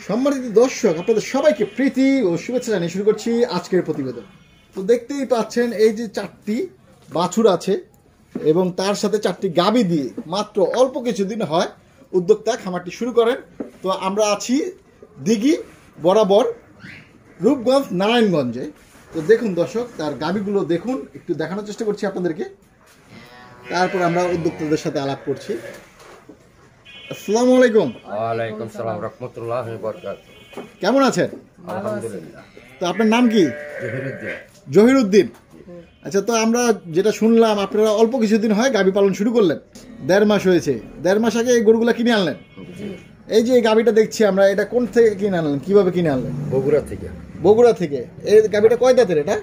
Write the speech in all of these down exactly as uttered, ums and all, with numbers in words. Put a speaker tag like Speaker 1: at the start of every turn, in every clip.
Speaker 1: সম্মানিত দর্শক, আপনাদের সবাইকে প্রীতি ও শুভেচ্ছা জানিয়ে শুরু করছি আজকের প্রতিবেদন। তো দেখতেই পাচ্ছেন এই যে চারটি বাছুর আছে এবং তার সাথে চারটি গাবি দিয়ে মাত্র অল্প কিছুদিন হয় উদ্যোক্তা খামারটি শুরু করেন। তো আমরা আছি দিঘি বরাবর রূপগঞ্জ নারায়ণগঞ্জে। তো দেখুন দর্শক, তার গাবিগুলো দেখুন, একটু দেখানোর চেষ্টা করছি আপনাদেরকে, তারপর আমরা উদ্যোক্তাদের সাথে আলাপ করছি। আসসালামু আলাইকুম।
Speaker 2: ওয়ালাইকুম সালাম রাহমাতুল্লাহি ওয়া বারাকাতুহু।
Speaker 1: কেমন আছেন?
Speaker 2: আলহামদুলিল্লাহ।
Speaker 1: তো আপনার নাম কি?
Speaker 2: জহিরুদ্দিন।
Speaker 1: জহিরুদ্দিন। আচ্ছা, তো আমরা যেটা শুনলাম আপনারা অল্প কিছুদিন হয় গাভী পালন শুরু করলেন, দেড় মাস হয়েছে। দেড় মাস আগে এই গরুগুলা কিনে আনলেন। এই যে এই গাভীটা দেখছি আমরা, এটা কোন থেকে কিনে আনলেন, কিভাবে কিনে আনলেন?
Speaker 2: বগুড়া থেকে।
Speaker 1: বগুড়া থেকে। এই গাভীটা কয় দাঁতের? এটা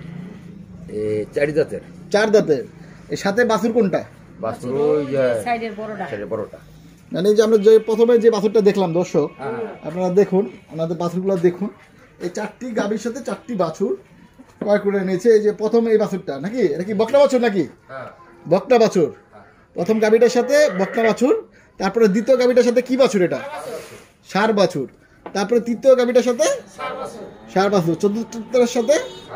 Speaker 2: এই চার দাঁতের।
Speaker 1: চার দাঁতের। এর সাথে বাছুর কোনটা?
Speaker 2: বাছুর ওই যে সাইডের বড়টা। সাইডের বড়টা।
Speaker 1: মানে এই যে আমরা যে প্রথমে যে বাছুরটা দেখলাম দর্শক, আপনারা দেখুন, আমাদের বাছুরগুলো দেখুন। এই চারটি গাভীর সাথে চারটি বাছুর ক্রয় করে নিয়েছে। এই যে প্রথম এই বাছুরটা নাকি, এটা কি বকনা বাছুর নাকি? বকনা বাছুর। প্রথম গাভীটার সাথে বকনা বাছুর, তারপরে দ্বিতীয় গাভীটার সাথে কি বাছুর? এটা ষাঁড় বাছুর। তারপরে তৃতীয় গাভীটার সাথে ষাঁড় বাছুর। চতুর্থটার সাথে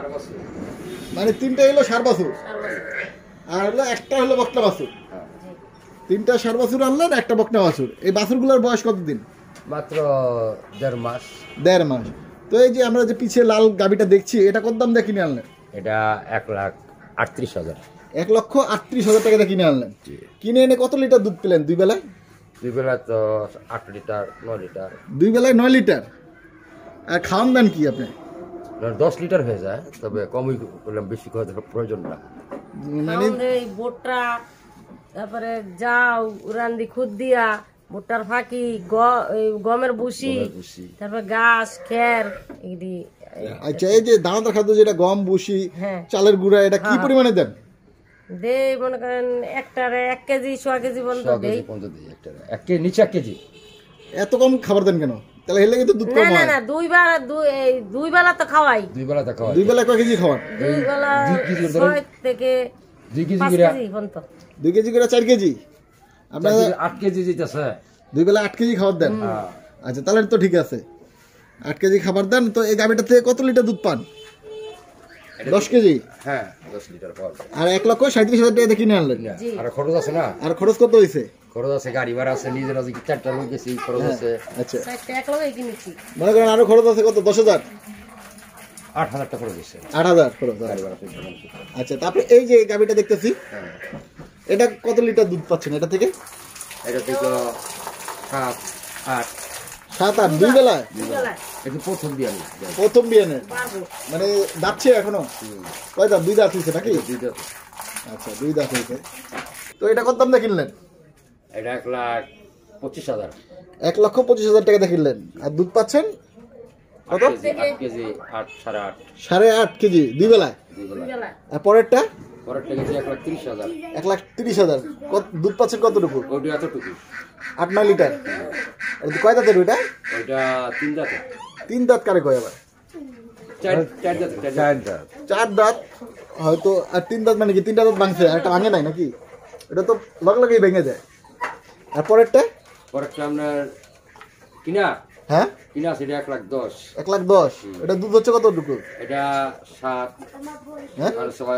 Speaker 1: মানে তিনটা হলো ষাঁড় বাছুর আর হলো একটা হলো বকনা বাছুর। তিনটা ষাঁড় বাছুর আনলেন, একটা বকনা বাছুর। এই বাছুরগুলোর বয়স কতদিন?
Speaker 2: মাত্র দেড় মাস।
Speaker 1: দেড় মাস। তো এই যে আমরা যে পিছিয়ে লাল গাভীটা দেখছি, এটা কত দাম দিয়ে কিনে আনলেন?
Speaker 2: এটা এক লাখ আটত্রিশ হাজার।
Speaker 1: এক লক্ষ আটত্রিশ হাজার টাকা দিয়ে কিনে আনলেন। কিনে এনে কত লিটার দুধ পেলেন দুই বেলায়?
Speaker 2: দুই বেলা তো আট লিটার নয় লিটার।
Speaker 1: দুই বেলায় নয় লিটার। আর খাওয়ান দেন কি আপনি?
Speaker 2: দশ লিটার হয়ে যায়, তবে কমই করলাম, বেশি করে প্রয়োজন না।
Speaker 1: মানে
Speaker 3: ভুট্টা, তারপরে যাও রান্দি খুদ দিয়া, ভুট্টার ফাঁকি, গমের ভুসি, তারপরে ঘাস খের।
Speaker 1: আচ্ছা, এই যে দানাদার খাদ্য যেটা গম ভুসি চালের গুঁড়া, এটা কি পরিমাণে দেন?
Speaker 3: দে মনে করেন একটারে এক কেজি সোয়া কেজি পর্যন্ত দেই।
Speaker 2: এক কেজি নিচে এক কেজি।
Speaker 1: এত কম খাবার দেন কেন? তাহলে হেলে কিন্তু দুধ কম হয়।
Speaker 3: না না, দুই বেলা দুই বেলা তো খাওয়াই।
Speaker 2: দুই বেলা তো খাওয়াই।
Speaker 1: দুই বেলা কয় কেজি খাওয়ান?
Speaker 3: দুই বেলা ছয় থেকে
Speaker 2: দুই কেজি
Speaker 3: পাঁচ
Speaker 2: করে
Speaker 3: কেজি পর্যন্ত।
Speaker 1: দুই কেজি করে চার কেজি। আপনার
Speaker 2: আট কেজি দিতেছে।
Speaker 1: দুই বেলা আট কেজি খাবার দেন। আচ্ছা, তাহলে তো ঠিক আছে, আট কেজি খাবার দেন। তো এই গাভীটা থেকে কত লিটার দুধ পান? দশ কেজি।
Speaker 2: হ্যাঁ, দশ লিটার পাওয়া।
Speaker 1: আর এক লক্ষ সাঁত্রিশ হাজার টাকা কিনে আনলেন।
Speaker 2: আর খরচ আছে না?
Speaker 1: আর খরচ কত হয়েছে?
Speaker 2: খরচ আছে, গাড়ি ভাড়া আছে, নিজের আছে, চারটা লোক গেছি, খরচ আছে।
Speaker 1: আচ্ছা,
Speaker 3: এক লগে কিনেছি।
Speaker 1: মনে করেন আরো খরচ আছে কত? দশ হাজার।
Speaker 2: আট হাজার টাকা খরচ আছে।
Speaker 1: আট হাজার খরচ। আচ্ছা, তারপরে এই যে গাভীটা দেখতেছি, এটা কত লিটার দুধ পাচ্ছেন এটা থেকে?
Speaker 2: এটা থেকে সাত আট।
Speaker 1: সাত আট দুই বেলায়?
Speaker 2: এটা প্রথম বিয়ান।
Speaker 1: প্রথম বিয়ানে মানে দাঁতছে এখনো? কয় দাঁত? দুই দাঁত হয়েছে নাকি?
Speaker 2: দুই দাঁত।
Speaker 1: আচ্ছা, দুই দাঁত হয়েছে। তো এটা কত দাম দিয়ে কিনলেন?
Speaker 2: এটা এক লাখ পঁচিশ হাজার।
Speaker 1: এক লক্ষ পঁচিশ হাজার টাকা দিয়ে কিনলেন। আর দুধ পাচ্ছেন কত?
Speaker 2: আট কেজি। আট সাড়ে আট।
Speaker 1: সাড়ে আট কেজি দুই বেলায়।
Speaker 2: দুই বেলা।
Speaker 1: আর পরেরটা?
Speaker 2: পরেরটা গেছে এক লাখ তিরিশ হাজার।
Speaker 1: এক লাখ তিরিশ হাজার। দুধ পাচ্ছেন কতটুকু?
Speaker 2: ওইটা এতটুকু,
Speaker 1: আট নয় লিটার। কয় দাঁতের ওইটা?
Speaker 2: ওইটা তিন দাঁত।
Speaker 1: তিন দাঁত কারে কয় আবার?
Speaker 2: চার চার দাঁত। চার দাঁত।
Speaker 1: চার দাঁত হয়তো। আর তিন দাঁত মানে কি তিনটা দাঁত ভাঙছে, আর একটা ভাঙে নাই নাকি? এটা তো লগে লগেই ভেঙে যায়। আর পরেরটা?
Speaker 2: পরেরটা আপনার কিনা।
Speaker 1: হ্যাঁ,
Speaker 2: কিনা সেটা এক লাখ দশ।
Speaker 1: এক লাখ দশ। এটা দুধ হচ্ছে কতটুকু?
Speaker 2: এটা সাত।
Speaker 1: হ্যাঁ,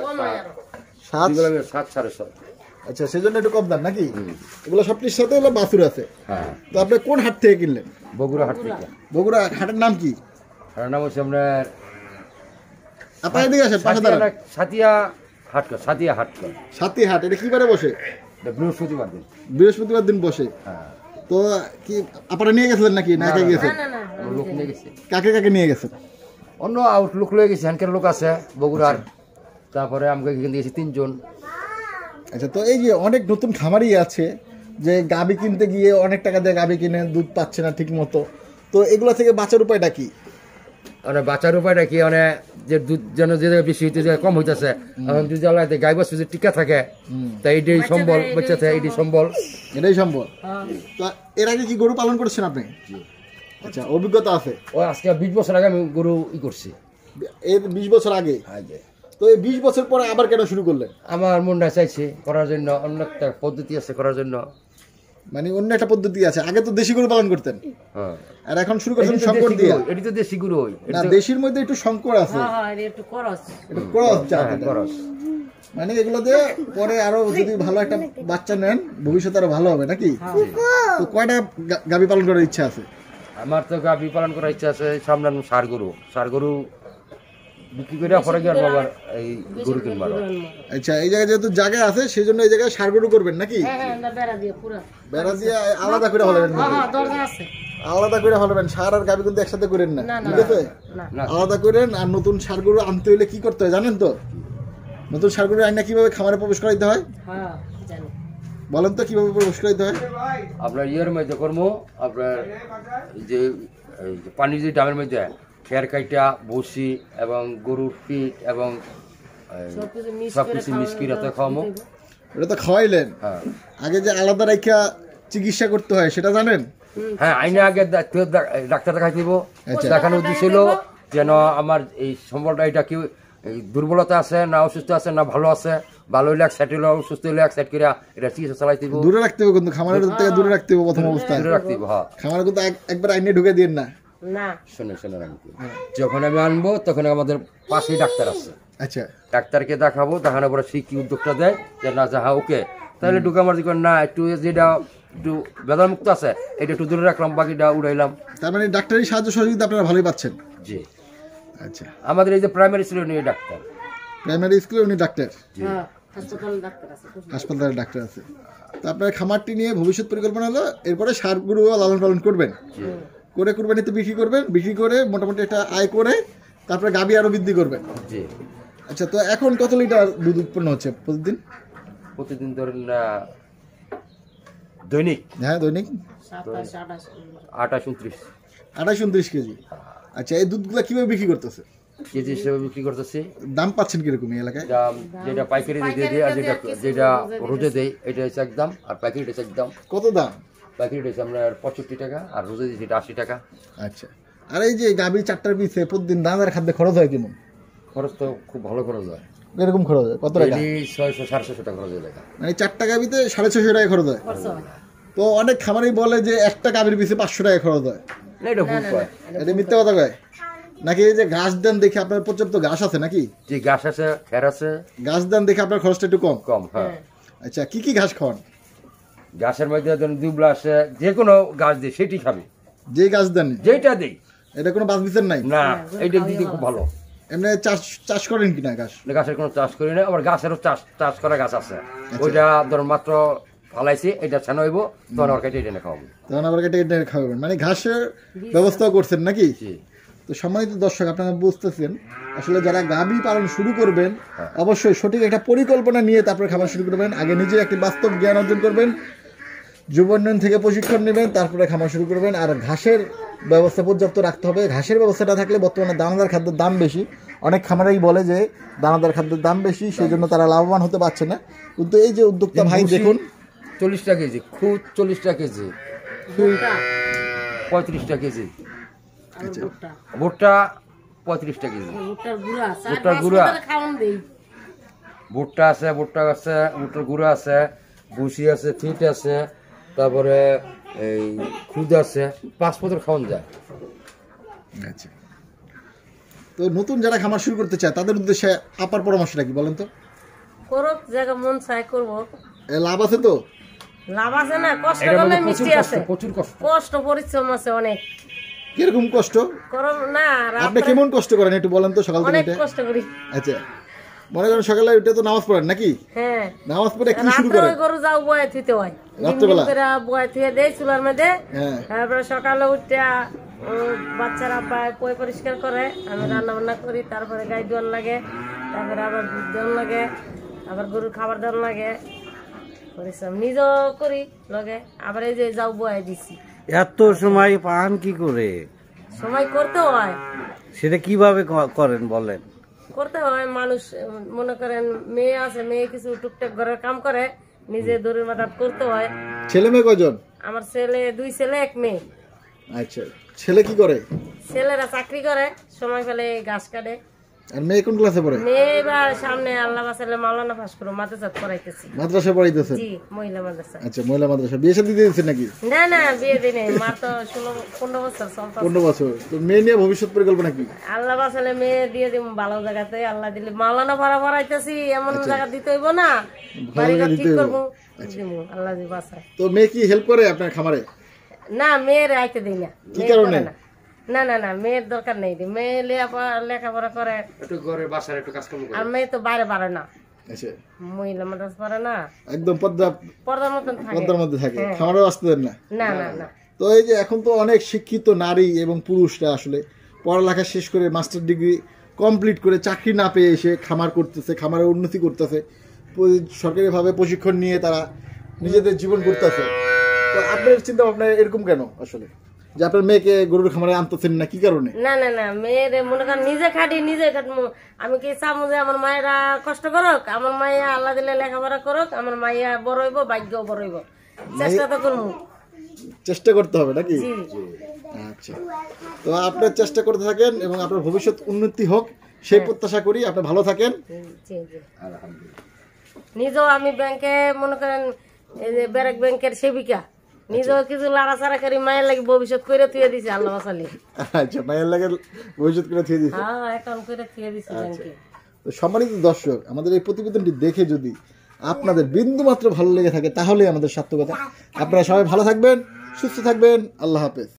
Speaker 2: সাত সাত সাড়ে সাত।
Speaker 1: আচ্ছা, সেজন্য একটু কম দাম নাকি? এগুলো সবটির সাথে হলো বাছুর আছে।
Speaker 2: হ্যাঁ।
Speaker 1: তো আপনি কোন হাট থেকে কিনলেন?
Speaker 2: বগুড়া হাট থেকে।
Speaker 1: বগুড়া হাটের নাম কি?
Speaker 2: হাটের নাম হচ্ছে আপনার
Speaker 1: আপনার এদিকে আসেন, পাশে দাঁড়ান।
Speaker 2: সাতিয়া হাট। সাতিয়া হাট।
Speaker 1: সাতি হাট। এটা কি বারে বসে?
Speaker 2: বৃহস্পতিবার দিন।
Speaker 1: বৃহস্পতিবার দিন বসে।
Speaker 2: হ্যাঁ।
Speaker 1: তো কি আপনারা নিয়ে গেছিলেন নাকি না একা গেছেন?
Speaker 2: লোক নিয়ে গেছে।
Speaker 1: কাকে কাকে নিয়ে গেছেন?
Speaker 2: অন্য আউট লোক লয়ে গেছে, হ্যানকের লোক আছে বগুড়ার। তারপরে আমাকে এখানে দিয়েছি তিনজন।
Speaker 1: আচ্ছা, তো এই যে অনেক নতুন খামারি আছে যে গাভী কিনতে গিয়ে অনেক টাকা দিয়ে গাভী কিনে দুধ পাচ্ছে না ঠিক মতো, তো এগুলো থেকে বাঁচার উপায়টা কি?
Speaker 2: মানে বাঁচার উপায়টা কি, মানে যে দুধ যেন যে বেশি হইতেছে কম হইতেছে, এখন যদি আল্লাহ গাই বাছুর যদি টিকা থাকে, তাই এইটাই সম্বল, বাচ্চা থাকে এইটাই সম্বল।
Speaker 1: এটাই সম্বল। তো এর আগে কি গরু পালন করছেন আপনি? আচ্ছা, অভিজ্ঞতা আছে?
Speaker 2: ও আজকে বিশ বছর আগে আমি গরু ই করছি।
Speaker 1: এর বিশ বছর আগে? তো এই বিশ বছর পরে আবার কেন শুরু করলেন?
Speaker 2: আমার মনটা চাইছে করার জন্য, অন্য একটা পদ্ধতি আছে করার জন্য।
Speaker 1: মানে অন্য একটা পদ্ধতি আছে, আগে তো দেশি গরু পালন করতেন
Speaker 2: হ্যাঁ
Speaker 1: আর এখন শুরু করছেন
Speaker 2: এটি তো
Speaker 1: শঙ্কর
Speaker 2: দেশি
Speaker 1: দিয়ে।
Speaker 2: গরু, এটি তো দেশি গরু ওই
Speaker 1: না দেশির মধ্যে একটু শঙ্কর আছে,
Speaker 3: হ্যাঁ হ্যাঁ এটা একটু খরচ।
Speaker 1: একটু ক্রস জাত
Speaker 2: হ্যাঁ
Speaker 1: এটা।
Speaker 2: খরচ।
Speaker 1: মানে এগুলো দিয়ে পরে আরো যদি ভালো একটা বাচ্চা নেন ভবিষ্যতে আরো ভালো হবে নাকি? তো কয়টা গা- গাভী পালন করার ইচ্ছা আছে?
Speaker 2: আমার তো গাভী পালন করার ইচ্ছা আছে, সামনে আমি ষাঁড় গরু ষাঁড় গরু বিক্রি করে পরে গিয়ে আবার এই গরু কিনবার।
Speaker 1: আচ্ছা এই জায়গায় যেহেতু জায়গা আছে সেই জন্য এই জায়গায় ষাঁড় গরু করবেন নাকি?
Speaker 3: হ্যাঁ হ্যাঁ না বেড়া দিয়ে পুরো।
Speaker 1: বেড়া দিয়ে আলাদা করে হলাবেন,
Speaker 3: হ্যাঁ হ্যাঁ দরজা আছে।
Speaker 1: আলাদা করে হলাবেন, ষাঁড় আর গাভী কিন্তু একসাথে করেন না,
Speaker 3: না, না,
Speaker 1: ঠিক আছে?
Speaker 3: না
Speaker 2: না
Speaker 1: আলাদা করেন। আর নতুন ষাঁড় গরু আনতে হইলে কি করতে হয় জানেন তো? নতুন ষাঁড় গরু আইনা কিভাবে খামারে প্রবেশ করাইতে হয়
Speaker 3: হ্যাঁ জানি।
Speaker 1: বলেন তো, কিভাবে প্রবেশ করাইতে হয়?
Speaker 2: আপনার ইয়ের মধ্যে করবো আপনার এই যে এই যে পানির যে ডামের মধ্যে খেয়ার কাইটা বসি এবং গরুর পিঠ এবং
Speaker 3: সবকিছু মিক্স
Speaker 2: সব
Speaker 3: করে
Speaker 2: কিছু মিক্স করে তো খাওয়াবো।
Speaker 1: ওটা তো খাওয়াইলেন,
Speaker 2: হ্যাঁ
Speaker 1: আগে যে আলাদা রাইখা চিকিৎসা করতে হয় সেটা জানেন?
Speaker 2: হ্যাঁ আইনে আগে ডা- কেউ ডা- ডাক্তার দেখাই দিব,
Speaker 1: আচ্ছা।
Speaker 2: দেখানো উদ্দেশ্য ছিল যেন আমার এই সম্বলটা এটা কি এই দুর্বলতা আছে না অসুস্থ আছে না ভালো আছে, ভালো হইলে এক সাইড হইলে অসুস্থ হইলে এক সাইড করে এটা চিকিৎসা চালাই দিব,
Speaker 1: দূরে রাখতে হবে কিন্তু, খামারের থেকে দূরে রাখতে হবে প্রথম অবস্থায়।
Speaker 2: দূরে রাখতে দিব। হ্যাঁ
Speaker 1: খামারে কিন্তু এক- একবার আইনে ঢুকে দিন না।
Speaker 3: না
Speaker 2: শুনে শুনে রাখতে যখন আমি আনবো তখন আমাদের পাশেই ডাক্তার আছে,
Speaker 1: আচ্ছা
Speaker 2: ডাক্তারকে দেখাবো, দেখানোর পরে সে কি উদ্যোগটা দেয় যে না যা হ্যাঁ ওকে, তাহলে ঢুকে আমার দিকে না একটু যেটা একটু বেদনা মুক্ত আছে এটা একটু দূরে রাখলাম, বাকিটা উড়াইলাম।
Speaker 1: তার মানে ডাক্তারি সাহায্য সহযোগিতা আপনারা ভালোই পাচ্ছেন।
Speaker 2: জি
Speaker 1: আচ্ছা,
Speaker 2: আমাদের এই যে প্রাইমারি ছিল নিয়ে ডাক্তার।
Speaker 1: প্রাইমারি স্কুলে উনি ডাক্তার,
Speaker 3: হ্যাঁ হাসপাতালে ডাক্তার আছে।
Speaker 1: হাসপাতালে ডাক্তার আছে। তো আপনার খামারটি নিয়ে ভবিষ্যৎ পরিকল্পনা হলো এরপরে ষাঁড় গরু লালন পালন করবেন, করে কুরবানিতে বিক্রি করবেন, বিক্রি করে মোটামুটি একটা আয় করে তারপরে গাভী আরো বৃদ্ধি করবেন।
Speaker 2: জি
Speaker 1: আচ্ছা, তো এখন কত লিটার দুধ উৎপন্ন হচ্ছে প্রতিদিন?
Speaker 2: প্রতিদিন ধরেন না দৈনিক
Speaker 1: হ্যাঁ দৈনিক
Speaker 3: সাতাশ আঠাশ
Speaker 2: আঠাশ উনত্রিশ
Speaker 1: আঠাশ উনত্রিশ কেজি। আচ্ছা, এই দুধগুলো কিভাবে বিক্রি করতেছে?
Speaker 2: কেজি হিসেবে বিক্রি করতেছি।
Speaker 1: দাম পাচ্ছেন কিরকম এই এলাকায়?
Speaker 2: দাম যেটা পাইকারি দিয়ে দিই আর যেটা যেটা রোজে দেয় এটা হচ্ছে একদম, আর পাইকারিটা হচ্ছে একদম।
Speaker 1: কত দাম?
Speaker 2: পাইকারিটা হচ্ছে আপনার পঁয়ষট্টি টাকা আর রোজে দিই সেটা আশি টাকা।
Speaker 1: আচ্ছা, আর এই যে গাভী চারটার পিছে প্রতিদিন দানাদার খাদ্যে খরচ হয় কেমন?
Speaker 2: খরচ তো খুব ভালো খরচ হয়,
Speaker 1: এরকম খরচ হয় কত টাকা?
Speaker 2: ডেইলি ছয়শো সাড়ে ছশো টাকা খরচ হয়ে যায়।
Speaker 1: মানে চারটা গাভীতে সাড়ে ছশো টাকা খরচ হয়।
Speaker 3: খরচ হয়।
Speaker 1: তো অনেক খামারই বলে যে একটা গাভীর পিছে পাঁচশো টাকা খরচ হয়,
Speaker 2: না এটা ভুল কয়।
Speaker 1: এটা মিথ্যা কথা কয় নাকি? এই যে ঘাস দেন দেখে আপনার পর্যাপ্ত ঘাস আছে নাকি?
Speaker 2: যে ঘাস আছে খের আছে
Speaker 1: ঘাস দেন দেখে আপনার খরচটা একটু কম।
Speaker 2: কম। হ্যাঁ
Speaker 1: আচ্ছা, কি কি ঘাস খাওয়ান?
Speaker 2: ঘাসের মধ্যে ধরুন দুবলা আছে, যে কোনো ঘাস দিই সেটি খাবে,
Speaker 1: যে ঘাস দেন
Speaker 2: যেটা দিই।
Speaker 1: এটা কোনো বাস বিচার নাই?
Speaker 2: না এইটা দিতে খুব ভালো।
Speaker 1: এমনি চাষ চাষ করেন কিনা ঘাস?
Speaker 2: গাছের কোনো চাষ করি না, আবার গাছেরও চাষ চাষ করা গাছ আছে, ওইটা ধরুন মাত্র ফালাইছি, এটা ছানো হইব তখন ওর কেটে এনে খাওয়াবো।
Speaker 1: তখন আবার কেটে কেটে খাওয়াবেন, মানে ঘাসের ব্যবস্থাও করছেন নাকি?
Speaker 2: জি
Speaker 1: তো সম্মানিত দর্শক, আপনারা বুঝতেছেন আসলে যারা গাভী পালন শুরু করবেন অবশ্যই সঠিক একটা পরিকল্পনা নিয়ে তারপরে খাবার শুরু করবেন। আগে নিজে একটি বাস্তব জ্ঞান অর্জন করবেন, যুব উন্নয়ন থেকে প্রশিক্ষণ নেবেন, তারপরে খামার শুরু করবেন। আর ঘাসের ব্যবস্থা পর্যাপ্ত রাখতে হবে। ঘাসের ব্যবস্থাটা থাকলে বর্তমানে দানাদার খাদ্যের দাম বেশি, অনেক খামারেই বলে যে দানাদার খাদ্যের দাম বেশি, সেই জন্য তারা লাভবান হতে পারছে না। কিন্তু এই যে উদ্যোক্তা ভাই দেখুন,
Speaker 2: চল্লিশটা কেজি খুদ, চল্লিশটা কেজি
Speaker 3: ভুট্টা
Speaker 2: পঁয়ত্রিশটা কেজি,
Speaker 3: আর ভুট্টা
Speaker 2: ভুট্টা পঁয়ত্রিশটা কেজি,
Speaker 3: ভুট্টার গুঁড়া চার
Speaker 2: ভুট্টার
Speaker 3: পাঁচ
Speaker 2: গুঁড়া।
Speaker 3: লিটার খাওয়ান দেই।
Speaker 2: ভুট্টা আছে, ভুট্টা আছে, ভুট্টার গুঁড়া আছে, ভুসি আছে, ফিট আছে, তারপরে এই খুদ আছে, পাঁচ পত্র খাওয়ান যায়।
Speaker 1: আচ্ছা, তো নতুন যারা খামার শুরু করতে চায় তাদের উদ্দেশ্যে আপার পরামর্শটা কি বলেন তো?
Speaker 3: করুক জায়গা মন চাই করবো,
Speaker 1: এ লাভ আছে তো?
Speaker 3: লাভ আছে না, কষ্ট
Speaker 2: এটার
Speaker 3: করলে
Speaker 2: মধ্যে প্রচুর
Speaker 3: মিষ্টি
Speaker 2: কষ্ট,
Speaker 3: আছে,
Speaker 2: প্রচুর কষ্ট।
Speaker 3: কষ্ট পরিশ্রম আছে অনেক।
Speaker 1: কিরকম কষ্ট?
Speaker 3: করম না
Speaker 1: আপনি
Speaker 3: রাত্রে
Speaker 1: কেমন কষ্ট করেন একটু বলেন তো সকাল থেকে
Speaker 3: অনেক
Speaker 1: উঠে?
Speaker 3: কষ্ট করি।
Speaker 1: আচ্ছা, মনে করেন সকালে উঠে তো নামাজ পড়েন নাকি?
Speaker 3: হ্যাঁ
Speaker 1: নামাজ পড়ে কি শুরু
Speaker 3: রাত্রে
Speaker 1: করেন?
Speaker 3: ওই গরু যাও বয়ে থুইতে হয়,
Speaker 1: রাত্রেবেলা?
Speaker 3: বয়ে থুয়ে দেয় চুলার মধ্যে।
Speaker 1: হ্যাঁ,
Speaker 3: তারপরে সকালে উঠে বাচ্চারা পায় পয় পরিষ্কার করে, আমি রান্না বান্না করি, তারপরে গাই দোয়ান লাগে, তারপরে আবার দুধ দেওয়ান লাগে, আবার গরুর খাবার দেওয়ান লাগে, পরিশ্রম নিজেও করি লগে। আবার এই যে যাও বয়ে দিছি।
Speaker 4: এত সময় পান কি করে?
Speaker 3: সময় করতে হয়,
Speaker 4: সেটা কিভাবে ক- করেন বলেন?
Speaker 3: করতে হয়। মানুষ উম, মনে করেন মেয়ে আছে, মেয়ে কিছু টুকটাক ঘরের কাম করে, নিজে দড়ির মাথা করতে হয়।
Speaker 1: ছেলে মেয়ে কয়জন?
Speaker 3: আমার ছেলে দুই ছেলে এক মেয়ে।
Speaker 1: আচ্ছা, ছেলে কি করে?
Speaker 3: ছেলেরা চাকরি করে, সময় পেলে ঘাস কাটে,
Speaker 1: আর মেয়ে কোন ক্লাসে পড়ে?
Speaker 3: মেয়ে এবার সামনে আল্লাহ বাসালে মাওলানা পাস করো মাদ্রাসা পড়াইতেছি।
Speaker 1: মাদ্রাসা পড়াইতেছে?
Speaker 3: জি, মহিলা মাদ্রাসা।
Speaker 1: আচ্ছা, মহিলা মাদ্রাসা। বিয়ে শাদী দিয়ে দিচ্ছেন নাকি?
Speaker 3: না না, বিয়ে দিই নাই, মার তো ষোলো পনেরো বছর চলতে।
Speaker 1: পনেরো বছর। তো মেয়ে নিয়ে ভবিষ্যৎ পরিকল্পনা কি?
Speaker 3: আল্লাহ বাসালে মেয়ে দিয়ে দিব ভালো জায়গাতে, আল্লাহ দিলে মাওলানা ভাড়া ভরাইতেছি, এমন জায়গা দিতে হইব না, বাড়ি ঘর ঠিক করবো, দিবো আল্লাহ দি বাসায়।
Speaker 1: তো মেয়ে কি হেল্প করে আপনার খামারে?
Speaker 3: না, মেয়ের আইতে দিই না।
Speaker 1: কি কারণে?
Speaker 3: না না না, মেয়ের দরকার নেই, মেয়ে লেখাপড়া করে,
Speaker 2: একটু ঘরে বাসার একটু কাজ করে।
Speaker 3: আর মেয়ে তো বাইরে পারে না,
Speaker 1: আচ্ছা,
Speaker 3: মহিলা মাদ্রাসা পারে না,
Speaker 1: একদম পর্দা
Speaker 3: পর্দার মতন থাকে।
Speaker 1: পর্দার মধ্যে থাকে, খামারেও আসতে দেন না?
Speaker 3: না না না।
Speaker 1: তো এই যে এখন তো অনেক শিক্ষিত নারী এবং পুরুষরা আসলে পড়ালেখা শেষ করে মাস্টার ডিগ্রি কমপ্লিট করে চাকরি না পেয়ে এসে খামার করতেছে, খামারের উন্নতি করতেছে, সরকারিভাবে প্রশিক্ষণ নিয়ে তারা নিজেদের জীবন করতেছে। তো আপনার চিন্তা ভাবনা এরকম কেন আসলে, যে আপনার মেয়েকে গরুর খামারে আনতেছেন না, কি কারণে?
Speaker 3: না না না, মেয়ের মনে করেন নিজে খাটি নিজে খাটমু। আমি কি চামু যে আমার মায়েরা কষ্ট করুক, আমার মাইয়া আল্লাহ দিলে লেখাপড়া করুক, আমার মাইয়া বড় হইব, ভাগ্যও বড় হইব, চেষ্টা তো করবো।
Speaker 1: চেষ্টা করতে হবে নাকি?
Speaker 3: জি।
Speaker 1: আচ্ছা, তো আপনার চেষ্টা করতে থাকেন এবং আপনার ভবিষ্যৎ উন্নতি হোক সেই প্রত্যাশা করি। আপনি ভালো থাকেন।
Speaker 3: জি জি। নিজেও আমি ব্যাংকে মনে করেন এই যে ব্যারাক ব্যাংকের সেবিকা, নিজেও কিছু লাড়াচাড়া করি, মায়ের লাগে ভবিষ্যৎ করে থুয়ে দিছে আল্লাহ বাসালি।
Speaker 1: আচ্ছা, মায়ের লাগে ভবিষ্যৎ করে থুয়ে দিচ্ছে।
Speaker 3: হ্যাঁ, অ্যাকাউন্ট করে থুয়ে দিছে ব্যাংকে।
Speaker 1: তো সম্মানিত দর্শক, আমাদের এই প্রতিবেদনটি দেখে যদি আপনাদের বিন্দু মাত্র ভালো লেগে থাকে তাহলে আমাদের সার্থকতা। আপনারা সবাই ভালো থাকবেন, সুস্থ থাকবেন। আল্লাহ হাফেজ।